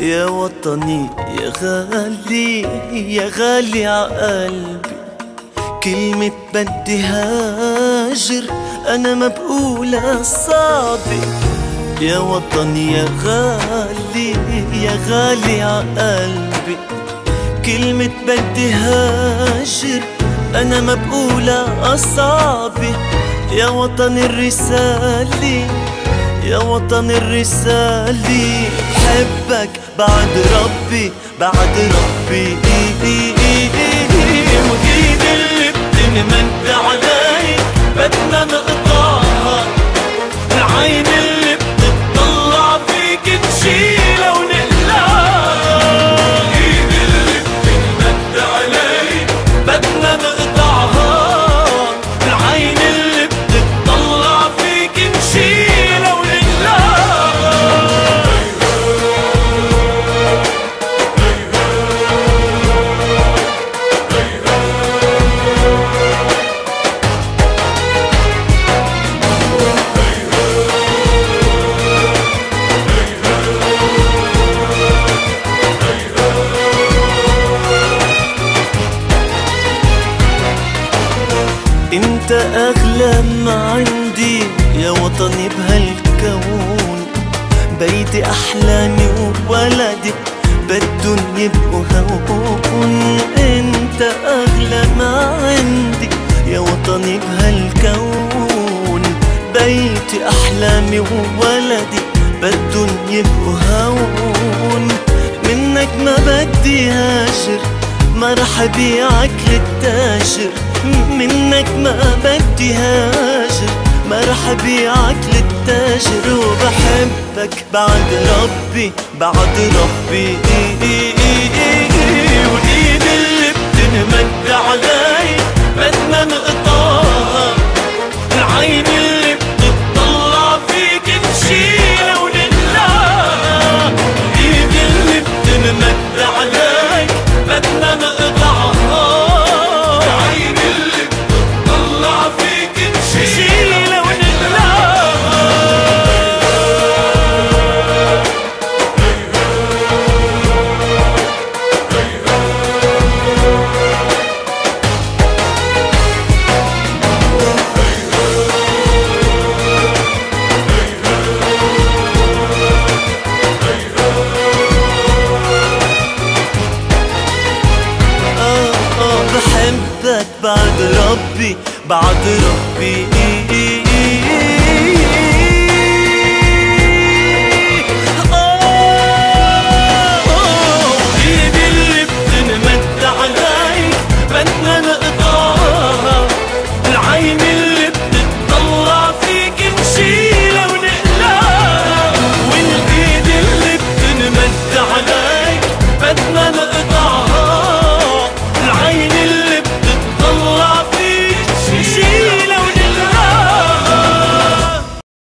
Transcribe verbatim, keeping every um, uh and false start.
يا وطني يا غالي يا غالي عقلبي، كلمة بدي هاجر أنا ما بقولها صعبة. يا وطني يا غالي يا غالي عقلبي، كلمة بدي هاجر أنا ما بقولها صعبة. يا وطن الرسالة يا وطن الرسالة، بحبك بعد ربي بعد ربي. وإيد اللي بتنمد علي بدنا نقطعها، العين اللي بتطلع فيك نشيلها ونقلعها. إيد اللي بتنمد علي بدنا نقطعها، العين اللي بتطلع فيك نشيلها ونقلعها. انت اغلى ما عندي يا وطني بهالكون، بيتي احلامي وولدي بدهم يبقوا هون. انت اغلى ما عندي يا وطني بهالكون، بيتي احلامي وولدي بدهم يبقوا هون. منك ما بدي هاجر، ما رح ابيعك للتاجر. منك ما بدي هاجر، ما رح ابيعك للتاجر. وبحبك بعد ربي بعد ربي. والايد اللي بتنمد علي بدنا نقطعها، العين اللي بتطلع فيك نشيلها ونقلعها. الايد اللي بتنمد علي بدنا نقطعها، العين اللي بتطلع فيك نشيلها ونقلعها. بحبك بعد ربي بعد ربي.